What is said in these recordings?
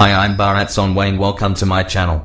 Hi, I'm Bharat Sonwayne. Welcome to my channel.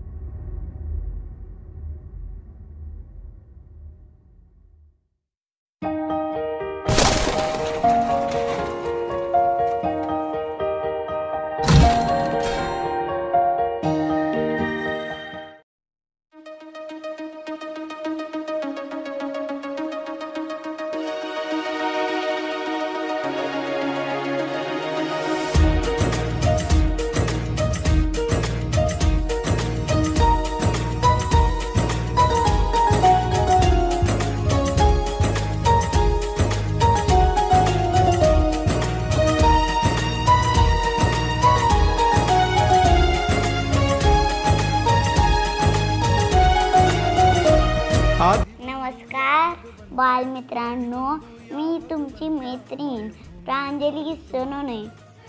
नमस्कार बालमित्रांनो, मी तुमची मैत्रीण प्रांजली सोनोने।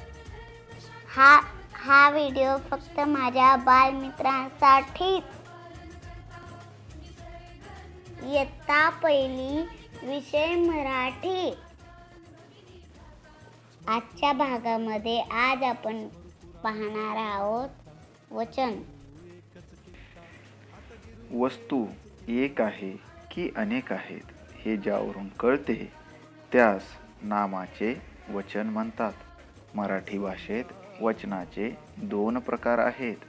हा व्हिडिओ फक्त माझ्या बालमित्रांसाठीच। इयत्ता पहिली, विषय मराठी। आजच्या भागामध्ये आज आपण पाहणार आहोत वचन। वस्तू एक आहे की अनेक आहेत हे ज्यावरून कळते त्यास नामाचे वचन म्हणतात। मराठी भाषेत वचनाचे दोन प्रकार आहेत,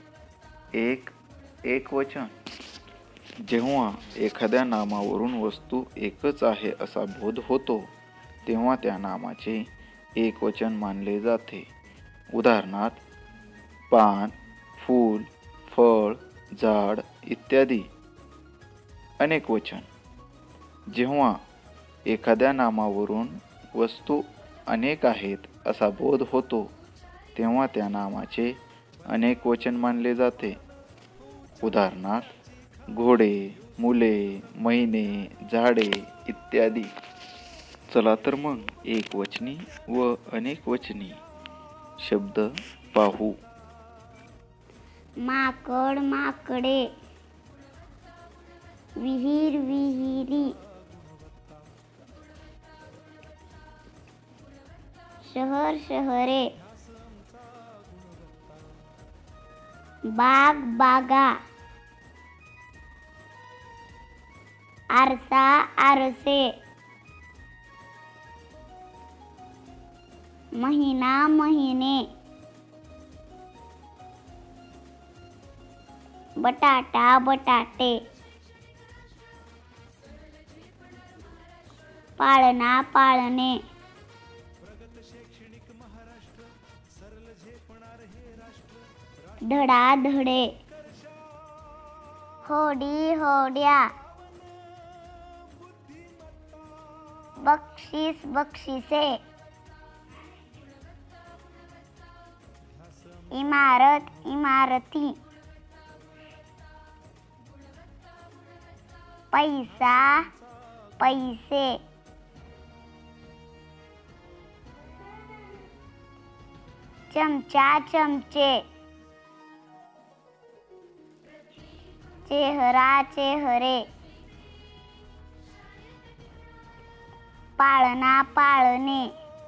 एकवचन। जेव्हा एखाद्या नामावरून वस्तू एकच आहे असा बोध होतो तेव्हा त्या नामाचे एकवचन मानले जाते। उदाहरणार्थ पान, फूल, फळ, झाड इत्यादी। अनेकवचन, जेव्हा एखाद्या नामावरून वस्तू अनेक आहेत असा बोध होतो तेव्हा त्या नामाचे अनेकवचन मानले जाते। उदाहरणार्थ घोडे, मुले, महिने, झाडे इत्यादी। चला तर मग एकवचनी व अनेकवचनी शब्द पाहू। माकड, माकडे। विहीर, विहिरी। शहर, शहरे। बाग, बागा। आरसा, आरसे। महिना, महिने। बटाटा, बटाटे। पाळणा, पाळणे। धडा, धडे। होडी, होड्या। बक्षीस, बक्षिसे। इमारत, इमारती। पैसा, पैसे। चमचा, चमचे। चेहरा, चेहरे। पाळणा, पाळणे।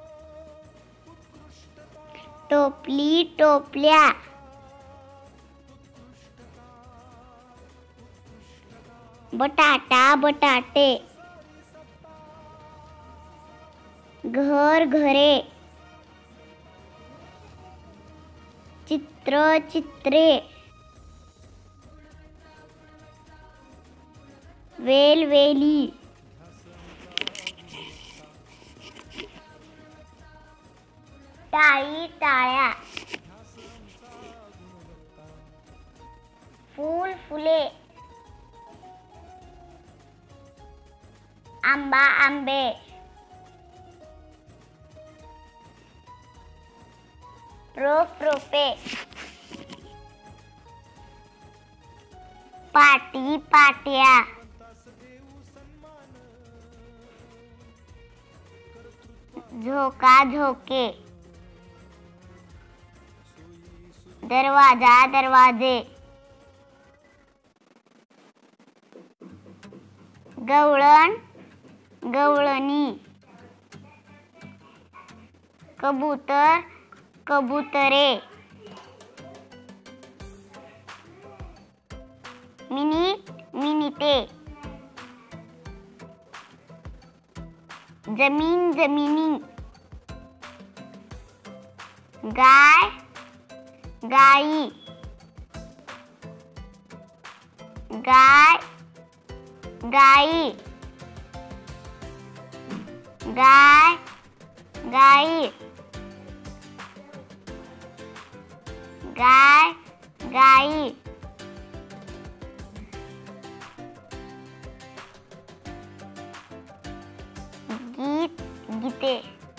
टोपली, टोपल्या। बटाटा, बटाटे। घर, घरे। चित्र, चित्रे। वेल, वेली। टाळी, टाळ्या। फूल, फुले। आंबा, आंबे। रोप, रोपे। पाटी, पाट्या। झोका, झोके। दरवाजा, दरवाजे। गवळण, गवळणी। कबूतर, कबुतरे। मिनिट मिनिटे, जमीन जमिनी, गाय गाई, गाय गाई, गाय गाई, गाय गाई, गीत गीते,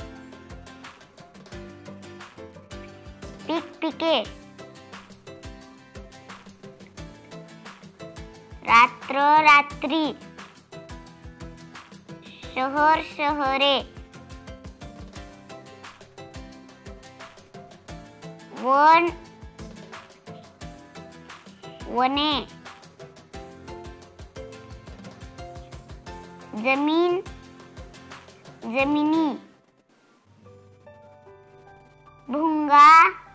पीक पिके, रात्र रात्री, शहर शहरे, वन वने, जमीन जमिनी, भुंगा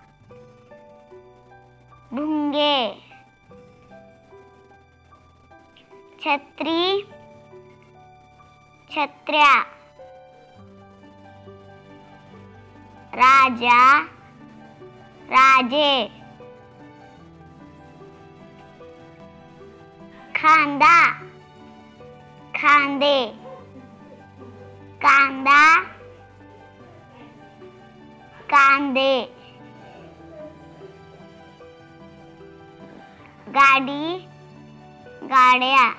भुंगे, छत्री छत्र्या, राजा राजे, खांदा खांदे, कांदा कांदे, गाडी गाड्या.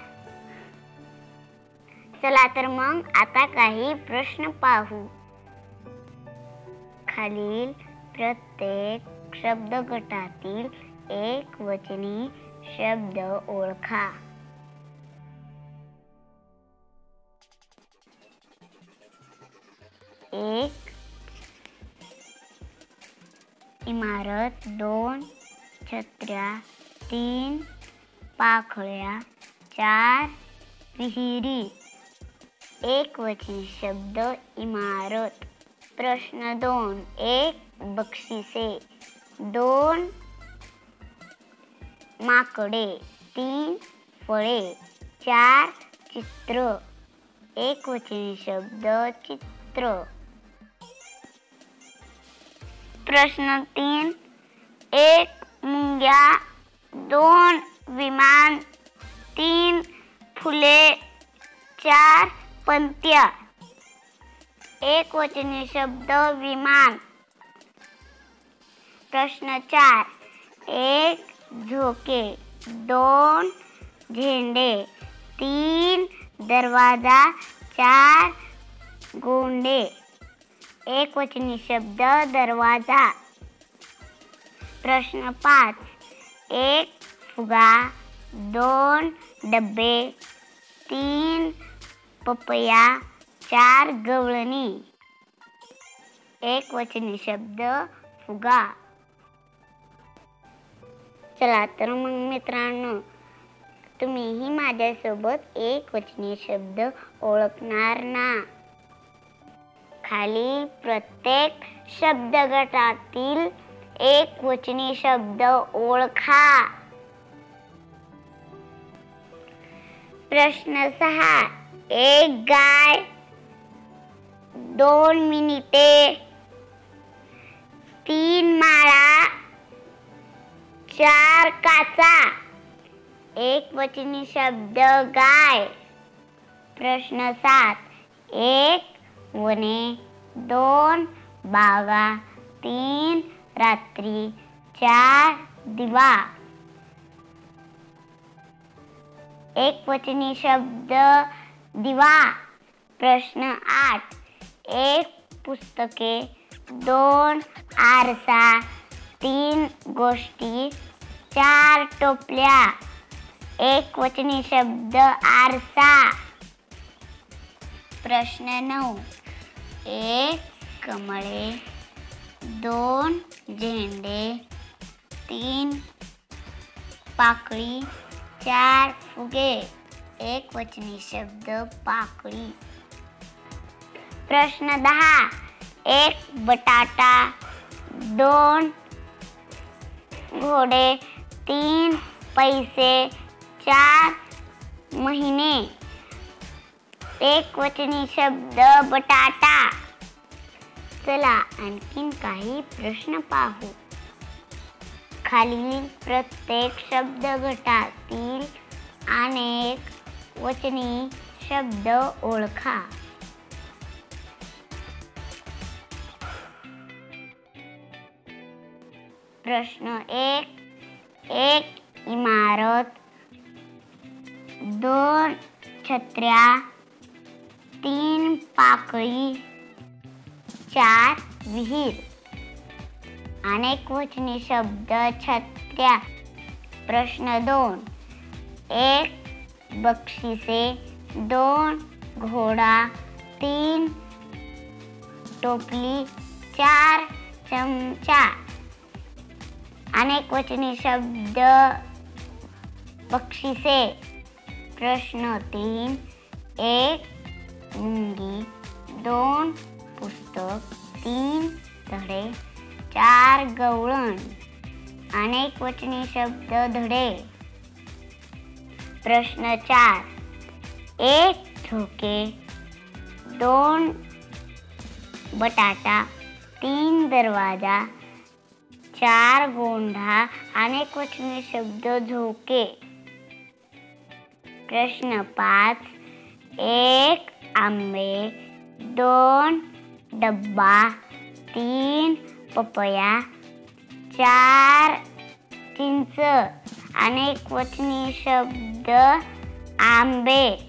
चला तर मग आता काही प्रश्न पाहू. खालील प्रत्येक शब्द गटातील एकवचनी शब्द ओळखा. एक इमारत, दोन छत्र्या, तीन पाखळ्या, चार विहिरी. एकवचनी शब्द इमारत. प्रश्न 2. एक बक्षिसे, दोन माकडे, तीन फळे, चार चित्र. एकवचनी शब्द चित्र. प्रश्न 3. एक मुंग्या, दोन विमान, तीन फुले, चार पंत्या. एकवचनी शब्द विमान. प्रश्न 4. एक झोके, दोन झेंडे, तीन दरवाजा, चार गोंडे. एकवचनी शब्द दरवाजा. प्रश्न 5. एक फुगा, दोन डबे, तीन पपया, चार गवळणी. एकवचनी शब्द फुगा. चला तर मग मित्रांनो, तुम्हीही माझ्यासोबत एकवचनी शब्द ओळखणार ना. खाली प्रत्येक शब्द गटातील एकवचनी शब्द ओळखा. प्रश्न 6. एक गाय, दोन मिनिटे, तीन माळा, चार काचा. एकवचनी शब्द गाय. प्रश्न 7. एक वने, दोन बागा, तीन रात्री, चार दिवा. एकवचनी शब्द दिवा. प्रश्न 8. एक पुस्तके, दोन आरसा, तीन गोष्टी, चार टोपल्या. एकवचनी शब्द आरसा. प्रश्न 9. एक कमळे, दोन झेंडे, तीन पाकळी, चार फुगे. एकवचनी शब्द पाकळी. प्रश्न 10. एक बटाटा, दोन घोडे, तीन पैसे, 4 महिने. एकवचनी शब्द बटाटा. चला आणखीन काही प्रश्न पाहू. खालील प्रत्येक शब्द गटातील अनेक वचनी शब्द ओळखा. प्रश्न 1. एक इमारत, 2 छत्र्या, 3 पाकळी, 4 विहीर. अनेक वचनी शब्द छत्र्या. प्रश्न 2. 1 बक्षिसे, 2 घोडा, 3 टोपली, 4 चमचा. अनेक वचनी शब्द बक्षिसे. प्रश्न 3. 1 मुंगी, 2 पुस्तक, 3 धडे, 4 गवळण. अनेक वचनी शब्द धडे. प्रश्न 4. 1 झोके, 2 बटाटा, 3 दरवाजा, 4 गोंढा. अनेक वचनी शब्द झोके. प्रश्न 5. 1 आंबे, 2 डब्बा, 3 पपया, 4 चिंच. अनेक वचनी शब्द आंबे.